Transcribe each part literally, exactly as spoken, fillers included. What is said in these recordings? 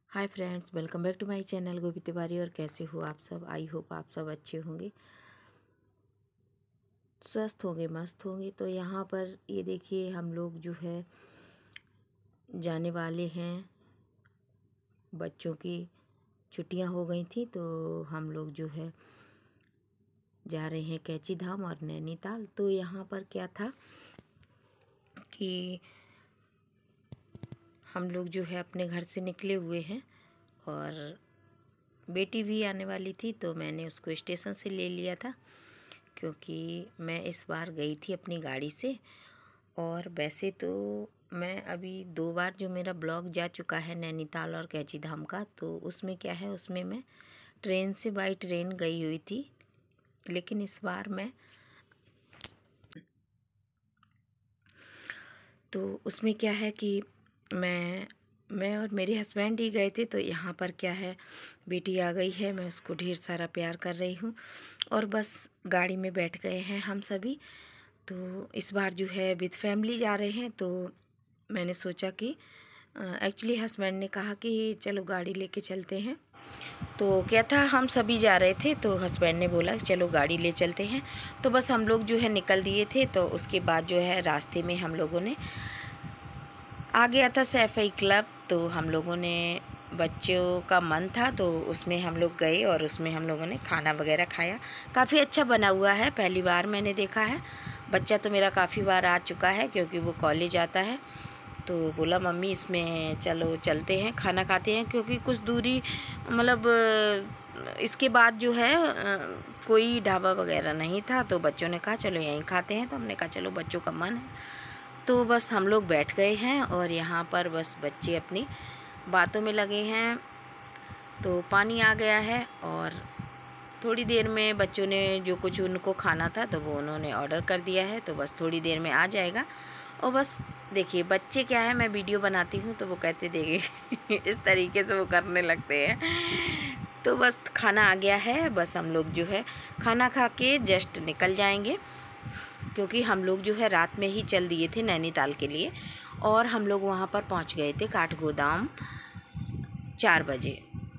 Hi friends, welcome back to my channel Gopi Tiwari. और कैसे हो आप सब? आई होप आप सब अच्छे होंगे, स्वस्थ होंगे, मस्त होंगे। तो यहाँ पर ये देखिए, हम लोग जो है जाने वाले हैं। बच्चों की छुट्टियाँ हो गई थी तो हम लोग जो है जा रहे हैं कैंची धाम और नैनीताल। तो यहाँ पर क्या था कि हम लोग जो है अपने घर से निकले हुए हैं और बेटी भी आने वाली थी, तो मैंने उसको स्टेशन से ले लिया था क्योंकि मैं इस बार गई थी अपनी गाड़ी से। और वैसे तो मैं अभी दो बार जो मेरा ब्लॉग जा चुका है नैनीताल और कैंची धाम का, तो उसमें क्या है, उसमें मैं ट्रेन से बाई ट्रेन गई हुई थी। लेकिन इस बार मैं तो उसमें क्या है कि मैं मैं और मेरे हस्बैंड ही गए थे। तो यहाँ पर क्या है, बेटी आ गई है, मैं उसको ढेर सारा प्यार कर रही हूँ और बस गाड़ी में बैठ गए हैं हम सभी। तो इस बार जो है विद फैमिली जा रहे हैं। तो मैंने सोचा कि एक्चुअली हस्बैंड ने कहा कि चलो गाड़ी लेके चलते हैं। तो क्या था, हम सभी जा रहे थे तो हस्बैंड ने बोला चलो गाड़ी ले चलते हैं। तो बस हम लोग जो है निकल दिए थे। तो उसके बाद जो है रास्ते में हम लोगों ने आ गया था सैफई क्लब। तो हम लोगों ने, बच्चों का मन था तो उसमें हम लोग गए और उसमें हम लोगों ने खाना वगैरह खाया। काफ़ी अच्छा बना हुआ है, पहली बार मैंने देखा है। बच्चा तो मेरा काफ़ी बार आ चुका है क्योंकि वो कॉलेज आता है। तो बोला मम्मी इसमें चलो चलते हैं, खाना खाते हैं, क्योंकि कुछ दूरी मतलब इसके बाद जो है कोई ढाबा वगैरह नहीं था। तो बच्चों ने कहा चलो यहीं खाते हैं। तो हमने कहा चलो बच्चों का मन है। तो बस हम लोग बैठ गए हैं और यहाँ पर बस बच्चे अपनी बातों में लगे हैं। तो पानी आ गया है और थोड़ी देर में बच्चों ने जो कुछ उनको खाना था तो वो उन्होंने ऑर्डर कर दिया है। तो बस थोड़ी देर में आ जाएगा। और बस देखिए बच्चे क्या है, मैं वीडियो बनाती हूँ तो वो कहते देखिए इस तरीके से वो करने लगते हैं। तो बस खाना आ गया है, बस हम लोग जो है खाना खा के जस्ट निकल जाएंगे क्योंकि हम लोग जो है रात में ही चल दिए थे नैनीताल के लिए। और हम लोग वहाँ पर पहुँच गए थे काठगोदाम चार बजे,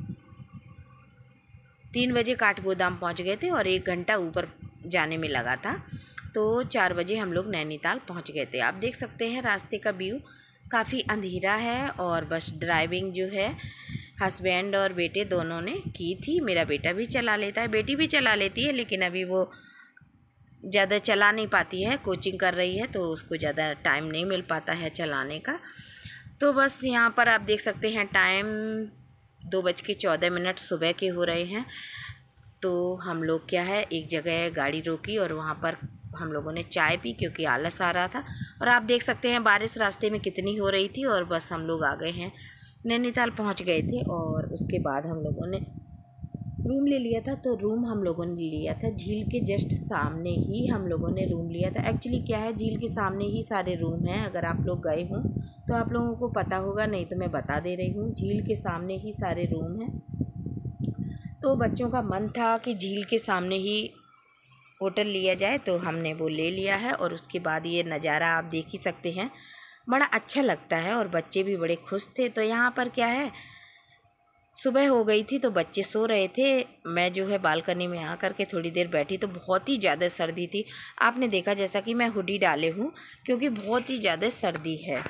तीन बजे काठगोदाम पहुँच गए थे और एक घंटा ऊपर जाने में लगा था। तो चार बजे हम लोग नैनीताल पहुँच गए थे। आप देख सकते हैं रास्ते का व्यू काफ़ी अंधेरा है और बस ड्राइविंग जो है हस्बैंड और बेटे दोनों ने की थी। मेरा बेटा भी चला लेता है, बेटी भी चला लेती है, लेकिन अभी वो ज़्यादा चला नहीं पाती है, कोचिंग कर रही है तो उसको ज़्यादा टाइम नहीं मिल पाता है चलाने का। तो बस यहाँ पर आप देख सकते हैं टाइम दो बज के चौदह मिनट सुबह के हो रहे हैं। तो हम लोग क्या है एक जगह गाड़ी रोकी और वहाँ पर हम लोगों ने चाय पी क्योंकि आलस आ रहा था। और आप देख सकते हैं बारिश रास्ते में कितनी हो रही थी। और बस हम लोग आ गए हैं, नैनीताल पहुँच गए थे। और उसके बाद हम लोगों ने रूम ले लिया था। तो रूम हम लोगों ने लिया था झील के जस्ट सामने ही हम लोगों ने रूम लिया था। एक्चुअली क्या है, झील के सामने ही सारे रूम हैं। अगर आप लोग गए हों तो आप लोगों को पता होगा, नहीं तो मैं बता दे रही हूँ, झील के सामने ही सारे रूम हैं। तो बच्चों का मन था कि झील के सामने ही होटल लिया जाए तो हमने वो ले लिया है। और उसके बाद ये नज़ारा आप देख ही सकते हैं, बड़ा अच्छा लगता है और बच्चे भी बड़े खुश थे। तो यहाँ पर क्या है, सुबह हो गई थी तो बच्चे सो रहे थे। मैं जो है बालकनी में आ कर के थोड़ी देर बैठी तो बहुत ही ज़्यादा सर्दी थी। आपने देखा जैसा कि मैं हुडी डाले हूँ क्योंकि बहुत ही ज़्यादा सर्दी है।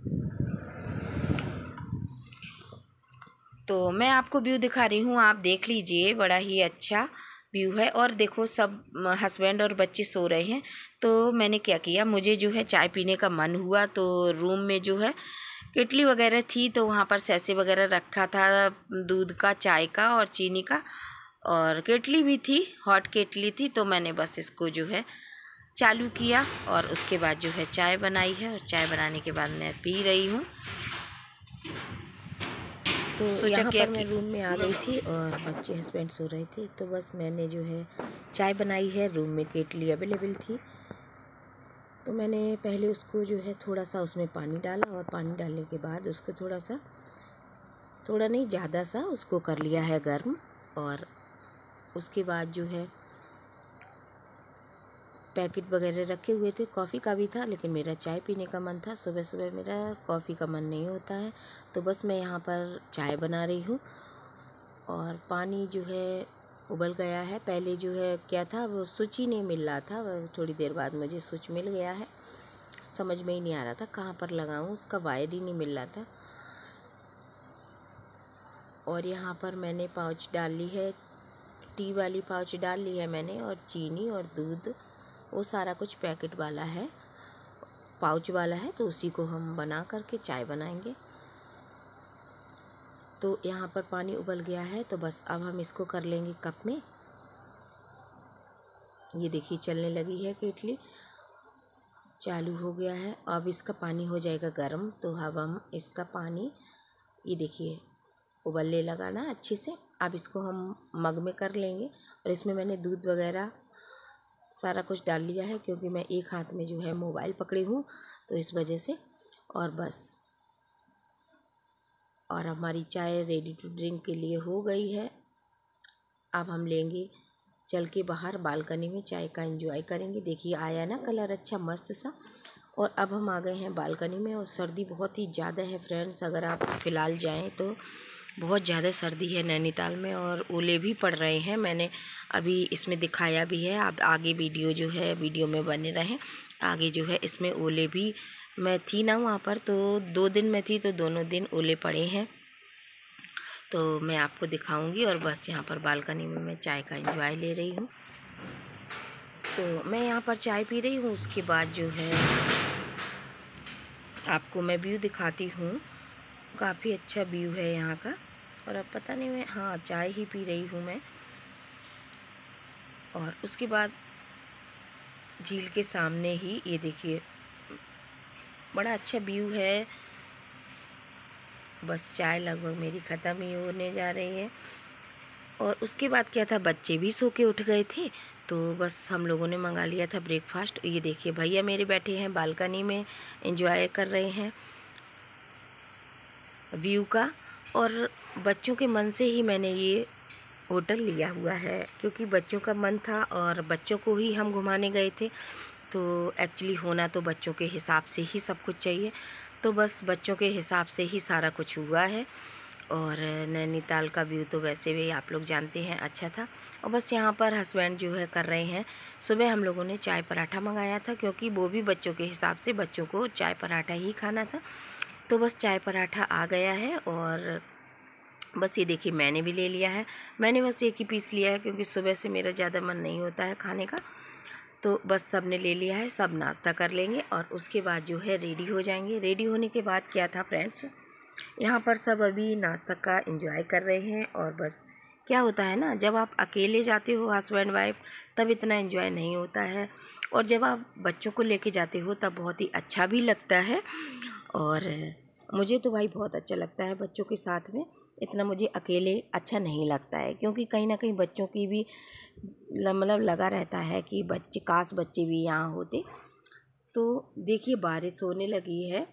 तो मैं आपको व्यू दिखा रही हूँ, आप देख लीजिए, बड़ा ही अच्छा व्यू है। और देखो सब हस्बैंड और बच्चे सो रहे हैं। तो मैंने क्या किया, मुझे जो है चाय पीने का मन हुआ तो रूम में जो है केटली वगैरह थी तो वहाँ पर सैसे वगैरह रखा था, दूध का, चाय का और चीनी का, और केटली भी थी, हॉट केटली थी। तो मैंने बस इसको जो है चालू किया और उसके बाद जो है चाय बनाई है। और चाय बनाने के बाद मैं पी रही हूँ। तो यहाँ पर मैं रूम में आ गई थी और बच्चे हस्बैंड सो रहे थे। तो बस मैंने जो है चाय बनाई है, रूम में केटली अवेलेबल थी। तो मैंने पहले उसको जो है थोड़ा सा उसमें पानी डाला और पानी डालने के बाद उसको थोड़ा सा, थोड़ा नहीं ज़्यादा सा उसको कर लिया है गर्म। और उसके बाद जो है पैकेट वगैरह रखे हुए थे, कॉफ़ी का भी था, लेकिन मेरा चाय पीने का मन था। सुबह सुबह मेरा कॉफ़ी का मन नहीं होता है, तो बस मैं यहाँ पर चाय बना रही हूँ। और पानी जो है उबल गया है। पहले जो है क्या था, वो स्विच ही नहीं मिल रहा था, थोड़ी देर बाद मुझे स्विच मिल गया है। समझ में ही नहीं आ रहा था कहाँ पर लगाऊँ, उसका वायर ही नहीं मिल रहा था। और यहाँ पर मैंने पाउच डाल ली है, टी वाली पाउच डाल ली है मैंने, और चीनी और दूध वो सारा कुछ पैकेट वाला है, पाउच वाला है, तो उसी को हम बना करके चाय बनाएंगे। तो यहाँ पर पानी उबल गया है, तो बस अब हम इसको कर लेंगे कप में। ये देखिए चलने लगी है केटली, चालू हो गया है। अब इसका पानी हो जाएगा गर्म, तो अब हम इसका पानी, ये देखिए उबलने लगा ना अच्छे से। अब इसको हम मग में कर लेंगे। और इसमें मैंने दूध वगैरह सारा कुछ डाल लिया है, क्योंकि मैं एक हाथ में जो है मोबाइल पकड़ी हूँ, तो इस वजह से। और बस, और हमारी चाय रेडी टू ड्रिंक के लिए हो गई है। अब हम लेंगे चल के बाहर बालकनी में, चाय का एंजॉय करेंगे। देखिए आया ना कलर अच्छा मस्त सा। और अब हम आ गए हैं बालकनी में, और सर्दी बहुत ही ज़्यादा है फ्रेंड्स। अगर आप फ़िलहाल जाएं तो बहुत ज़्यादा सर्दी है नैनीताल में, और ओले भी पड़ रहे हैं। मैंने अभी इसमें दिखाया भी है, आप आगे वीडियो जो है वीडियो में बने रहें। आगे जो है इसमें ओले भी, मैं थी ना वहाँ पर, तो दो दिन मैं थी, तो दोनों दिन ओले पड़े हैं, तो मैं आपको दिखाऊंगी। और बस यहाँ पर बालकनी में मैं चाय का एंजॉय ले रही हूँ। तो मैं यहाँ पर चाय पी रही हूँ, उसके बाद जो है आपको मैं व्यू दिखाती हूँ। काफ़ी अच्छा व्यू है यहाँ का। और अब पता नहीं मैं, हाँ चाय ही पी रही हूँ मैं। और उसके बाद झील के सामने ही ये देखिए बड़ा अच्छा व्यू है। बस चाय लगभग मेरी ख़त्म ही होने जा रही है। और उसके बाद क्या था, बच्चे भी सो के उठ गए थे, तो बस हम लोगों ने मंगा लिया था ब्रेकफास्ट। ये देखिए भैया मेरे बैठे हैं बालकनी में, एंजॉय कर रहे हैं व्यू का। और बच्चों के मन से ही मैंने ये होटल लिया हुआ है, क्योंकि बच्चों का मन था और बच्चों को ही हम घुमाने गए थे। तो एक्चुअली होना तो बच्चों के हिसाब से ही सब कुछ चाहिए, तो बस बच्चों के हिसाब से ही सारा कुछ हुआ है। और नैनीताल का व्यू तो वैसे भी आप लोग जानते हैं अच्छा था। और बस यहाँ पर हस्बैंड जो है कर रहे हैं। सुबह हम लोगों ने चाय पराठा मंगाया था, क्योंकि वो भी बच्चों के हिसाब से, बच्चों को चाय पराठा ही खाना था। तो बस चाय पराठा आ गया है। और बस ये देखिए मैंने भी ले लिया है। मैंने बस एक ही पीस लिया है, क्योंकि सुबह से मेरा ज़्यादा मन नहीं होता है खाने का। तो बस सब ने ले लिया है, सब नाश्ता कर लेंगे और उसके बाद जो है रेडी हो जाएंगे। रेडी होने के बाद क्या था फ्रेंड्स, यहाँ पर सब अभी नाश्ता का एंजॉय कर रहे हैं। और बस क्या होता है ना, जब आप अकेले जाते हो हस्बैंड वाइफ, तब इतना एंजॉय नहीं होता है। और जब आप बच्चों को लेके जाते हो तब बहुत ही अच्छा भी लगता है। और मुझे तो भाई बहुत अच्छा लगता है बच्चों के साथ में, इतना मुझे अकेले अच्छा नहीं लगता है, क्योंकि कहीं ना कहीं बच्चों की भी मतलब लगा रहता है कि बच्चे, काश बच्चे भी यहाँ होते। तो देखिए बारिश होने लगी है।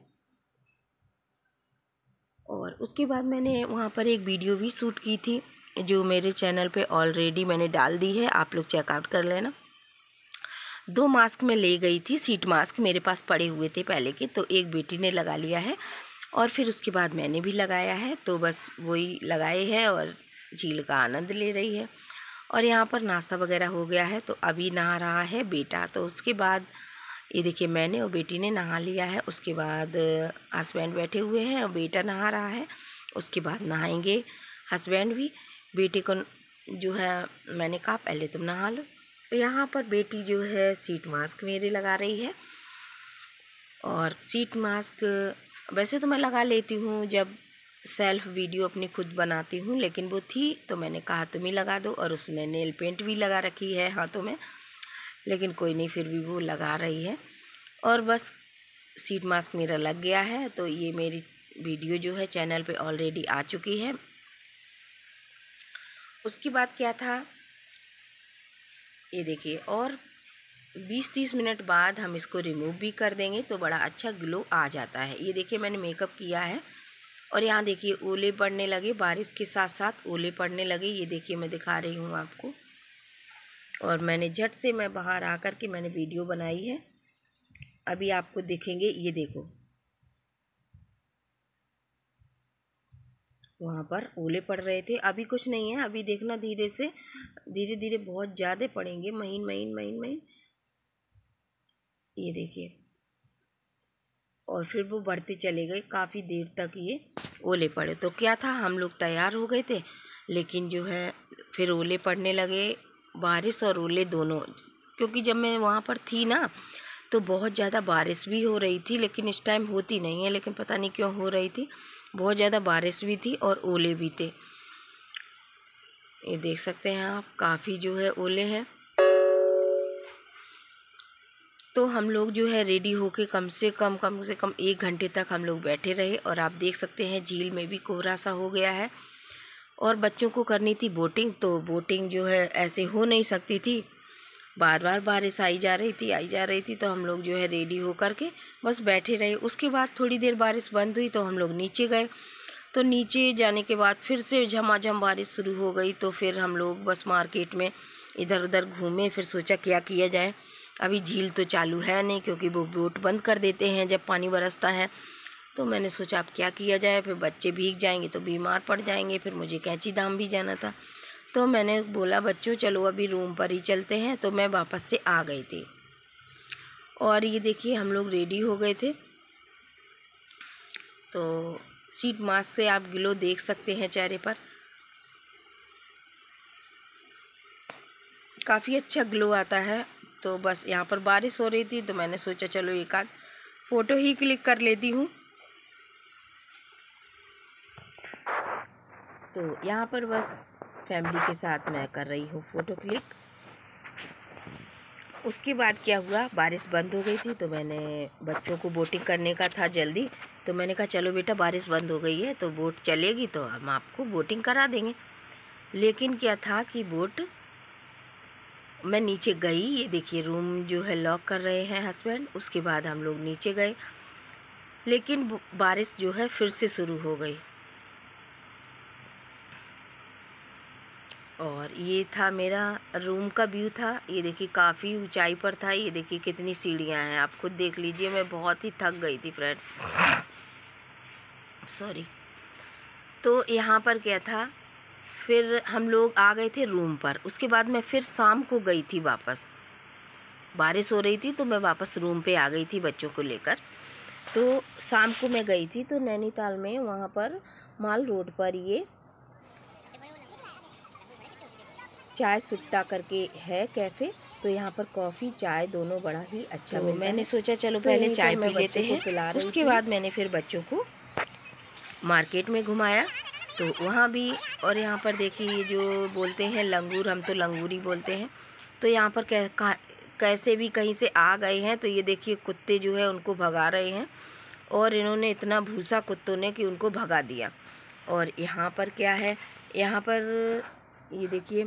और उसके बाद मैंने वहाँ पर एक वीडियो भी शूट की थी, जो मेरे चैनल पे ऑलरेडी मैंने डाल दी है, आप लोग चेकआउट कर लेना। दो मास्क मैं ले गई थी, सीट मास्क मेरे पास पड़े हुए थे पहले के, तो एक बेटी ने लगा लिया है और फिर उसके बाद मैंने भी लगाया है। तो बस वही लगाए है और झील का आनंद ले रही है। और यहाँ पर नाश्ता वगैरह हो गया है, तो अभी नहा रहा है बेटा। तो उसके बाद ये देखिए मैंने और बेटी ने नहा लिया है। उसके बाद हस्बैंड बैठे हुए हैं और बेटा नहा रहा है। उसके बाद नहाएंगे हस्बैंड भी। बेटे को जो है मैंने कहा पहले तुम नहा लो। यहाँ पर बेटी जो है सीट मास्क मेरे लगा रही है। और सीट मास्क वैसे तो मैं लगा लेती हूँ जब सेल्फ वीडियो अपनी खुद बनाती हूँ, लेकिन वो थी तो मैंने कहा तुम ही लगा दो। और उसने नेल पेंट भी लगा रखी है हाथों में, लेकिन कोई नहीं, फिर भी वो लगा रही है। और बस सीट मास्क मेरा लग गया है। तो ये मेरी वीडियो जो है चैनल पे ऑलरेडी आ चुकी है। उसके बाद क्या था ये देखिए, और बीस तीस मिनट बाद हम इसको रिमूव भी कर देंगे तो बड़ा अच्छा ग्लो आ जाता है। ये देखिए मैंने मेकअप किया है और यहाँ देखिए ओले पड़ने लगे, बारिश के साथ साथ ओले पड़ने लगे। ये देखिए मैं दिखा रही हूँ आपको। और मैंने झट से मैं बाहर आकर के मैंने वीडियो बनाई है। अभी आपको दिखेंगे, ये देखो वहाँ पर ओले पड़ रहे थे, अभी कुछ नहीं है। अभी देखना धीरे से धीरे धीरे बहुत ज़्यादा पड़ेंगे, महीन महीन महीन महीन, ये देखिए। और फिर वो बढ़ते चले गए, काफ़ी देर तक ये ओले पड़े। तो क्या था, हम लोग तैयार हो गए थे, लेकिन जो है फिर ओले पड़ने लगे, बारिश और ओले दोनों। क्योंकि जब मैं वहाँ पर थी ना तो बहुत ज़्यादा बारिश भी हो रही थी, लेकिन इस टाइम होती नहीं है, लेकिन पता नहीं क्यों हो रही थी। बहुत ज़्यादा बारिश भी थी और ओले भी थे। ये देख सकते हैं आप, काफ़ी जो है ओले हैं। तो हम लोग जो है रेडी होके कम से कम कम से कम एक घंटे तक हम लोग बैठे रहे। और आप देख सकते हैं झील में भी कोहरा सा हो गया है। और बच्चों को करनी थी बोटिंग, तो बोटिंग जो है ऐसे हो नहीं सकती थी, बार बार बारिश आई जा रही थी आई जा रही थी। तो हम लोग जो है रेडी हो कर के बस बैठे रहे। उसके बाद थोड़ी देर बारिश बंद हुई तो हम लोग नीचे गए। तो नीचे जाने के बाद फिर से झमाझम बारिश शुरू हो गई। तो फिर हम लोग बस मार्केट में इधर उधर घूमे। फिर सोचा क्या किया जाए, अभी झील तो चालू है नहीं, क्योंकि वो बोट बंद कर देते हैं जब पानी बरसता है। तो मैंने सोचा अब क्या किया जाए, फिर बच्चे भीग जाएंगे तो बीमार पड़ जाएंगे, फिर मुझे कैंची धाम भी जाना था। तो मैंने बोला बच्चों चलो अभी रूम पर ही चलते हैं। तो मैं वापस से आ गई थी। और ये देखिए हम लोग रेडी हो गए थे। तो शीट मास्क से आप ग्लो देख सकते हैं चेहरे पर, काफ़ी अच्छा ग्लो आता है। तो बस यहाँ पर बारिश हो रही थी तो मैंने सोचा चलो एक आध फ़ोटो ही क्लिक कर लेती हूँ। तो यहाँ पर बस फैमिली के साथ मैं कर रही हूँ फ़ोटो क्लिक। उसके बाद क्या हुआ, बारिश बंद हो गई थी। तो मैंने बच्चों को बोटिंग करने का था जल्दी, तो मैंने कहा चलो बेटा बारिश बंद हो गई है तो बोट चलेगी तो हम आपको बोटिंग करा देंगे। लेकिन क्या था कि बोट, मैं नीचे गई, ये देखिए रूम जो है लॉक कर रहे हैं हस्बैंड। उसके बाद हम लोग नीचे गए, लेकिन बारिश जो है फिर से शुरू हो गई। और ये था मेरा रूम का व्यू था। ये देखिए काफ़ी ऊंचाई पर था। ये देखिए कितनी सीढ़ियां हैं, आप खुद देख लीजिए। मैं बहुत ही थक गई थी फ्रेंड्स, सॉरी। तो यहाँ पर क्या था, फिर हम लोग आ गए थे रूम पर। उसके बाद मैं फिर शाम को गई थी वापस, बारिश हो रही थी तो मैं वापस रूम पे आ गई थी बच्चों को लेकर। तो शाम को मैं गई थी तो नैनीताल में वहाँ पर माल रोड पर ये चाय सुट्टा करके है कैफ़े। तो यहाँ पर कॉफ़ी चाय दोनों बड़ा ही अच्छा मिलता है। मैंने सोचा चलो पहले चाय पी लेते हैं। उसके बाद मैंने फिर बच्चों को मार्केट में घुमाया, तो वहाँ भी। और यहाँ पर देखिए ये जो बोलते हैं लंगूर, हम तो लंगूर ही बोलते हैं। तो यहाँ पर कै, कैसे भी कहीं से आ गए हैं। तो ये देखिए कुत्ते जो है उनको भगा रहे हैं, और इन्होंने इतना भूसा कुत्तों ने कि उनको भगा दिया। और यहाँ पर क्या है, यहाँ पर ये देखिए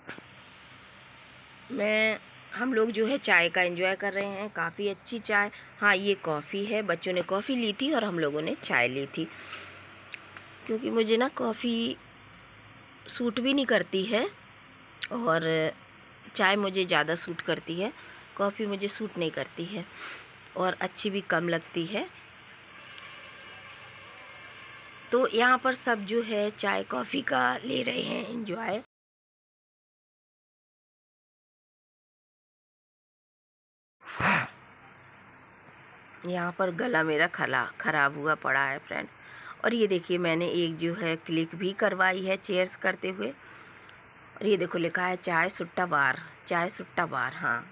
मैं हम लोग जो है चाय का एंजॉय कर रहे हैं, काफ़ी अच्छी चाय। हाँ ये कॉफ़ी है, बच्चों ने कॉफ़ी ली थी और हम लोगों ने चाय ली थी। क्योंकि मुझे ना कॉफ़ी सूट भी नहीं करती है और चाय मुझे ज़्यादा सूट करती है, कॉफ़ी मुझे सूट नहीं करती है और अच्छी भी कम लगती है। तो यहाँ पर सब जो है चाय कॉफ़ी का ले रहे हैं एंजॉय। यहाँ पर गला मेरा खला ख़राब हुआ पड़ा है फ्रेंड्स। और ये देखिए मैंने एक जो है क्लिक भी करवाई है चेयर्स करते हुए। और ये देखो लिखा है चाय सुट्टा बार, चाय सुट्टा बार। हाँ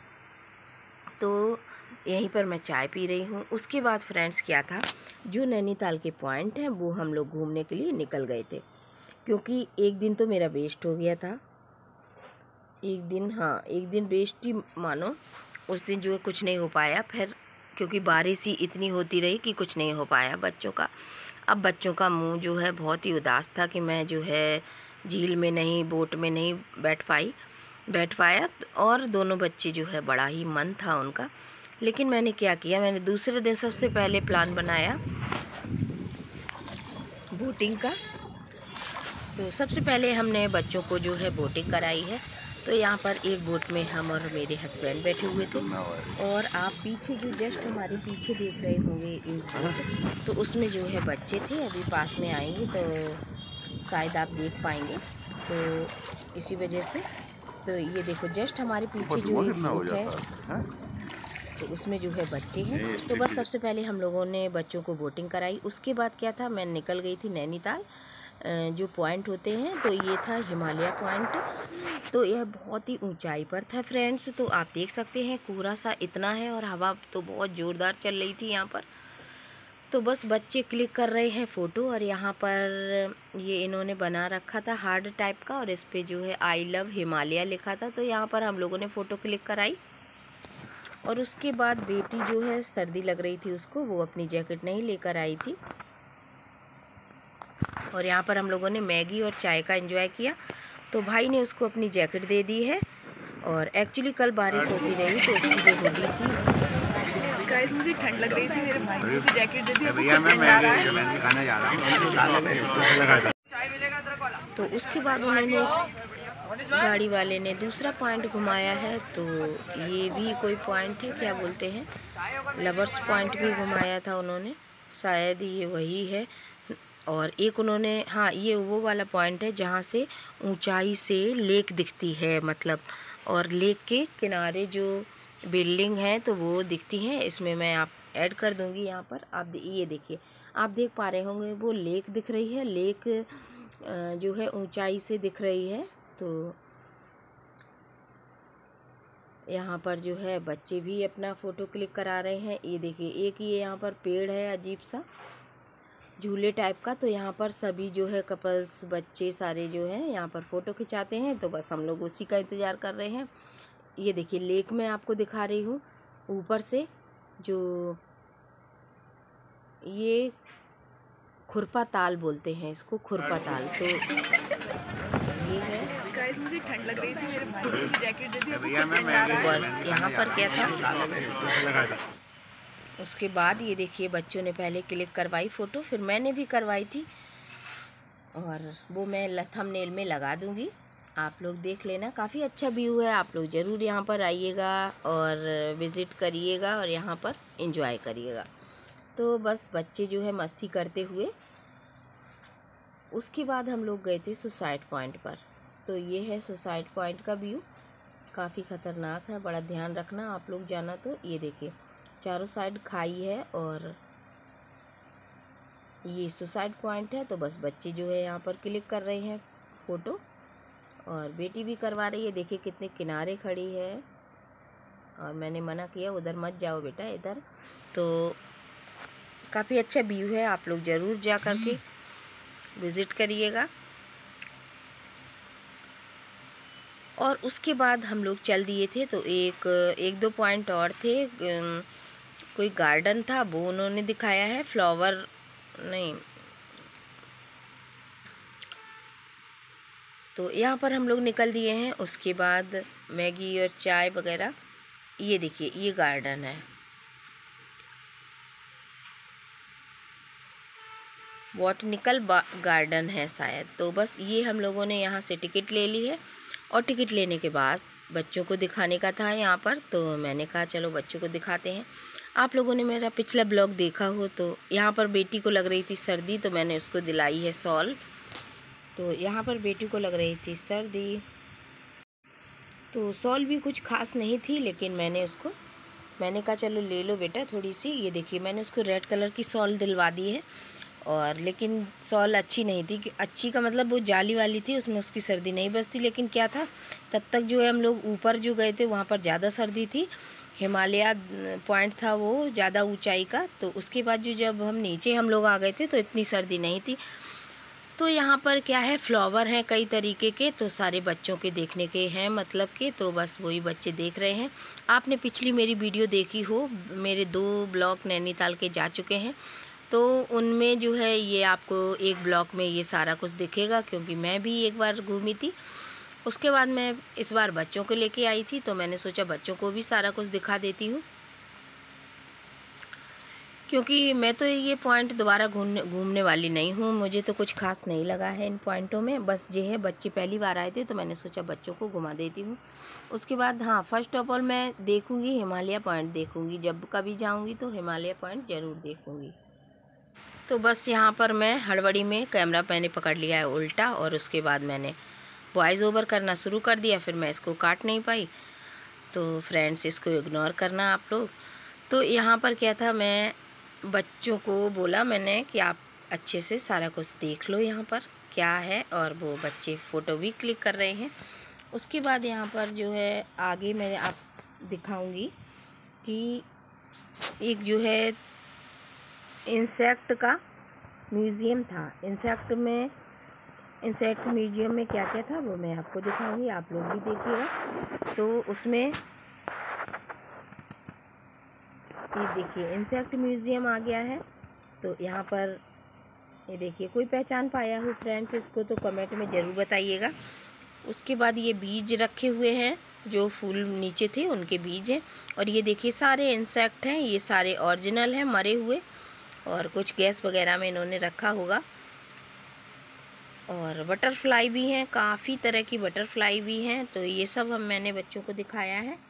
तो यहीं पर मैं चाय पी रही हूँ। उसके बाद फ्रेंड्स क्या था, जो नैनीताल के पॉइंट हैं वो हम लोग घूमने के लिए निकल गए थे। क्योंकि एक दिन तो मेरा वेस्ट हो गया था, एक दिन, हाँ एक दिन वेस्ट ही मानो। उस दिन जो है कुछ नहीं हो पाया, फिर क्योंकि बारिश ही इतनी होती रही कि कुछ नहीं हो पाया बच्चों का। अब बच्चों का मुंह जो है बहुत ही उदास था कि मैं जो है झील में नहीं, बोट में नहीं बैठ पाई बैठ पाया और दोनों बच्चे जो है बड़ा ही मन था उनका। लेकिन मैंने क्या किया, मैंने दूसरे दिन सबसे पहले प्लान बनाया बोटिंग का। तो सबसे पहले हमने बच्चों को जो है बोटिंग कराई है। तो यहाँ पर एक बोट में हम और मेरे हस्बैंड बैठे हुए थे, और आप पीछे जो जस्ट हमारे पीछे देख रहे होंगे एक बोट, तो उसमें जो है बच्चे थे। अभी पास में आएंगे तो शायद आप देख पाएंगे, तो इसी वजह से। तो ये देखो जस्ट हमारे पीछे जो एक बोट है, तो उसमें जो है बच्चे हैं। तो बस सबसे पहले हम लोगों ने बच्चों को बोटिंग कराई। उसके बाद क्या था, मैं निकल गई थी नैनीताल जो पॉइंट होते हैं, तो ये था हिमालय पॉइंट। तो यह बहुत ही ऊंचाई पर था फ्रेंड्स। तो आप देख सकते हैं कोहरा सा इतना है, और हवा तो बहुत ज़ोरदार चल रही थी यहाँ पर। तो बस बच्चे क्लिक कर रहे हैं फ़ोटो, और यहाँ पर ये इन्होंने बना रखा था हार्ड टाइप का, और इस पर जो है आई लव हिमालय लिखा था। तो यहाँ पर हम लोगों ने फ़ोटो क्लिक कराई। और उसके बाद बेटी जो है, सर्दी लग रही थी उसको, वो अपनी जैकेट नहीं लेकर आई थी। और यहाँ पर हम लोगों ने मैगी और चाय का एंजॉय किया। तो भाई ने उसको अपनी जैकेट दे दी है, और एक्चुअली कल बारिश होती रही तो उसकी जो हुडी थी, गाइस मुझे ठंड लग रही थी, मेरे भाई ने मुझे जैकेट दे दी। भैया मैं मैगी खाने जा रहा हूं। चाय मिलेगा तेरे को? तो उसके बाद उन्होंने गाड़ी वाले ने दूसरा पॉइंट घुमाया है। तो ये भी कोई पॉइंट है, क्या बोलते हैं, लवर्स पॉइंट भी घुमाया था उन्होंने, शायद ये वही है। और एक उन्होंने, हाँ ये वो वाला पॉइंट है जहाँ से ऊंचाई से लेक दिखती है, मतलब, और लेक के किनारे जो बिल्डिंग है तो वो दिखती हैं। इसमें मैं आप ऐड कर दूँगी यहाँ पर। आप ये देखिए, आप देख पा रहे होंगे वो लेक दिख रही है। लेक जो है ऊंचाई से दिख रही है। तो यहाँ पर जो है बच्चे भी अपना फ़ोटो क्लिक करा रहे हैं। ये देखिए, एक ये यहाँ पर पेड़ है अजीब सा झूले टाइप का। तो यहाँ पर सभी जो है कपल्स, बच्चे सारे जो हैं यहाँ पर फ़ोटो खिंचाते हैं। तो बस हम लोग उसी का इंतज़ार कर रहे हैं। ये देखिए लेक में आपको दिखा रही हूँ ऊपर से, जो ये खुरपा ताल बोलते हैं इसको, खुरपा ताल। तो ये है। गाइस मुझे ठंड लग रही थी, मेरे भाई ने मुझे जैकेट दे दी। भैया मैं बस यहाँ पर क्या था, उसके बाद ये देखिए बच्चों ने पहले क्लिक करवाई फ़ोटो, फिर मैंने भी करवाई थी, और वो मैं थंबनेल में लगा दूँगी, आप लोग देख लेना। काफ़ी अच्छा व्यू है, आप लोग ज़रूर यहाँ पर आइएगा और विज़िट करिएगा और यहाँ पर एंजॉय करिएगा। तो बस बच्चे जो है मस्ती करते हुए, उसके बाद हम लोग गए थे सुसाइड पॉइंट पर। तो ये है सुसाइड पॉइंट का व्यू, काफ़ी ख़तरनाक है, बड़ा ध्यान रखना आप लोग जाना। तो ये देखिए चारों साइड खाई है, और ये सुसाइड पॉइंट है। तो बस बच्चे जो है यहाँ पर क्लिक कर रहे हैं फ़ोटो, और बेटी भी करवा रही है। देखिए कितने किनारे खड़ी है, और मैंने मना किया उधर मत जाओ बेटा, इधर। तो काफ़ी अच्छा व्यू है, आप लोग ज़रूर जा कर के विज़िट करिएगा। और उसके बाद हम लोग चल दिए थे। तो एक एक दो पॉइंट और थे, कोई गार्डन था वो उन्होंने दिखाया है, फ्लावर नहीं। तो यहाँ पर हम लोग निकल दिए हैं। उसके बाद मैगी और चाय वगैरह। ये देखिए ये गार्डन है, बॉटनिकल गार्डन है शायद। तो बस ये हम लोगों ने यहाँ से टिकट ले ली है, और टिकट लेने के बाद बच्चों को दिखाने का था यहाँ पर। तो मैंने कहा चलो बच्चों को दिखाते हैं। आप लोगों ने मेरा पिछला ब्लॉग देखा हो, तो यहाँ पर बेटी को लग रही थी सर्दी, तो मैंने उसको दिलाई है शॉल। तो यहाँ पर बेटी को लग रही थी सर्दी, तो शॉल भी कुछ खास नहीं थी, लेकिन मैंने उसको मैंने कहा चलो ले लो बेटा थोड़ी सी। ये देखिए मैंने उसको रेड कलर की शॉल दिलवा दी है, और लेकिन शॉल अच्छी नहीं थी। अच्छी का मतलब वो जाली वाली थी, उसमें उसकी सर्दी नहीं बचती। लेकिन क्या था, तब तक जो है हम लोग ऊपर जो गए थे वहाँ पर ज़्यादा सर्दी थी, हिमालय पॉइंट था वो ज़्यादा ऊंचाई का। तो उसके बाद जो जब हम नीचे हम लोग आ गए थे तो इतनी सर्दी नहीं थी। तो यहाँ पर क्या है, फ्लावर हैं कई तरीके के, तो सारे बच्चों के देखने के हैं मतलब के। तो बस वही बच्चे देख रहे हैं। आपने पिछली मेरी वीडियो देखी हो, मेरे दो ब्लॉग नैनीताल के जा चुके हैं, तो उनमें जो है ये आपको एक ब्लॉक में ये सारा कुछ दिखेगा, क्योंकि मैं भी एक बार घूमी थी। उसके बाद मैं इस बार बच्चों को लेके आई थी, तो मैंने सोचा बच्चों को भी सारा कुछ दिखा देती हूँ। क्योंकि मैं तो ये पॉइंट दोबारा घूमने घूमने वाली नहीं हूँ। मुझे तो कुछ खास नहीं लगा है इन पॉइंटों में। बस ये है, बच्चे पहली बार आए थे तो मैंने सोचा बच्चों को घुमा देती हूँ। उसके बाद हाँ, फर्स्ट ऑफ ऑल मैं देखूँगी हिमालय पॉइंट देखूँगी। जब कभी जाऊँगी तो हिमालय पॉइंट ज़रूर देखूँगी। तो बस यहाँ पर मैं हड़बड़ी में कैमरा मैंने पकड़ लिया है उल्टा, और उसके बाद मैंने वॉइस ओवर करना शुरू कर दिया। फिर मैं इसको काट नहीं पाई, तो फ्रेंड्स इसको इग्नोर करना आप लोग। तो यहाँ पर क्या था, मैं बच्चों को बोला मैंने कि आप अच्छे से सारा कुछ देख लो यहाँ पर क्या है, और वो बच्चे फ़ोटो भी क्लिक कर रहे हैं। उसके बाद यहाँ पर जो है आगे मैं आप दिखाऊंगी कि एक जो है इंसेक्ट का म्यूज़ियम था। इंसेक्ट में इंसेक्ट म्यूज़ियम में क्या क्या था वो मैं आपको दिखाऊंगी, आप लोग भी देखिएगा। तो उसमें ये देखिए इंसेक्ट म्यूज़ियम आ गया है। तो यहाँ पर ये देखिए, कोई पहचान पाया हो फ्रेंड्स इसको तो कमेंट में ज़रूर बताइएगा। उसके बाद ये बीज रखे हुए हैं, जो फूल नीचे थे उनके बीज हैं। और ये देखिए सारे इंसेक्ट हैं, ये सारे ओरिजिनल हैं मरे हुए, और कुछ गैस वगैरह में इन्होंने रखा होगा। और बटरफ्लाई भी हैं, काफ़ी तरह की बटरफ्लाई भी हैं। तो ये सब हम मैंने बच्चों को दिखाया है।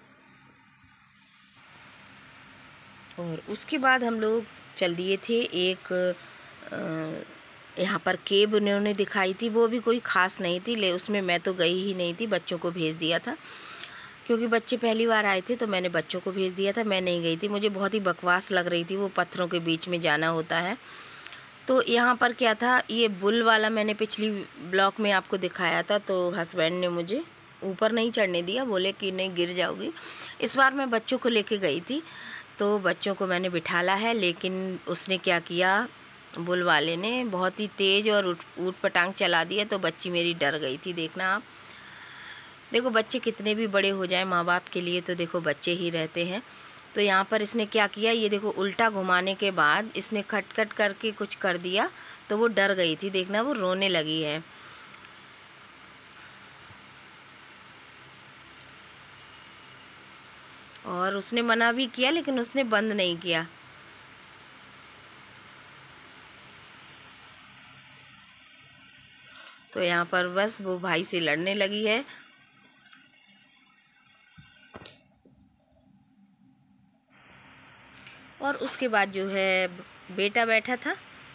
और उसके बाद हम लोग चल दिए थे एक यहाँ पर केब उन्होंने दिखाई थी, वो भी कोई ख़ास नहीं थी, ले उसमें मैं तो गई ही नहीं थी, बच्चों को भेज दिया था। क्योंकि बच्चे पहली बार आए थे तो मैंने बच्चों को भेज दिया था, मैं नहीं गई थी। मुझे बहुत ही बकवास लग रही थी, वो पत्थरों के बीच में जाना होता है। तो यहाँ पर क्या था, ये बुल वाला मैंने पिछली ब्लॉग में आपको दिखाया था, तो हस्बैंड ने मुझे ऊपर नहीं चढ़ने दिया, बोले कि नहीं गिर जाओगी। इस बार मैं बच्चों को लेके गई थी, तो बच्चों को मैंने बिठाला है, लेकिन उसने क्या किया, बुल वाले ने बहुत ही तेज़ और ऊट पटांग चला दिया। तो बच्ची मेरी डर गई थी। देखना आप, देखो बच्चे कितने भी बड़े हो जाए माँ बाप के लिए तो देखो बच्चे ही रहते हैं। तो यहाँ पर इसने क्या किया, ये देखो उल्टा घुमाने के बाद इसने खटखट करके कुछ कर दिया, तो वो डर गई थी। देखना वो रोने लगी है। और उसने मना भी किया, लेकिन उसने बंद नहीं किया। तो यहाँ पर बस वो भाई से लड़ने लगी है। और उसके बाद जो है बेटा बैठा था,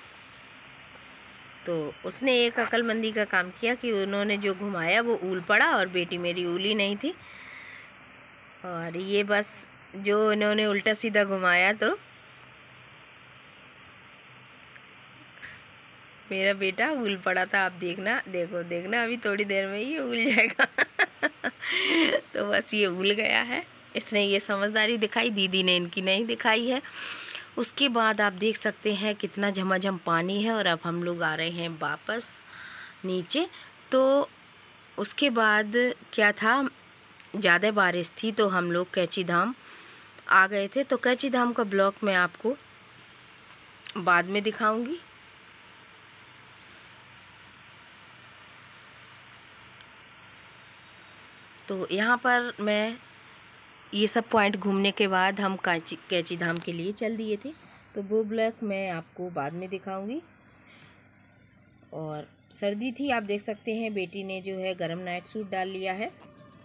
तो उसने एक अक्लमंदी का काम किया कि उन्होंने जो घुमाया वो ऊल पड़ा, और बेटी मेरी ऊली नहीं थी। और ये बस जो इन्होंने उल्टा सीधा घुमाया, तो मेरा बेटा ऊल पड़ा था। आप देखना, देखो देखना अभी थोड़ी देर में ये ऊल जाएगा। तो बस ये ऊल गया है। इसने ये समझदारी दिखाई, दीदी ने इनकी नहीं दिखाई है। उसके बाद आप देख सकते हैं कितना झमाझम पानी है। और अब हम लोग आ रहे हैं वापस नीचे। तो उसके बाद क्या था, ज़्यादा बारिश थी तो हम लोग कैची धाम आ गए थे। तो कैची धाम का ब्लॉग मैं आपको बाद में दिखाऊंगी। तो यहाँ पर मैं ये सब पॉइंट घूमने के बाद हम कैची कैची धाम के लिए चल दिए थे। तो वो ब्लॉग मैं आपको बाद में दिखाऊंगी। और सर्दी थी, आप देख सकते हैं बेटी ने जो है गरम नाइट सूट डाल लिया है।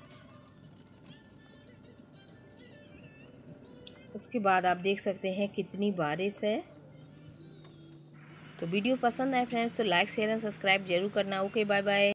उसके बाद आप देख सकते हैं कितनी बारिश है। तो वीडियो पसंद आए फ्रेंड्स तो लाइक शेयर एंड सब्सक्राइब जरूर करना। Okay, bye bye.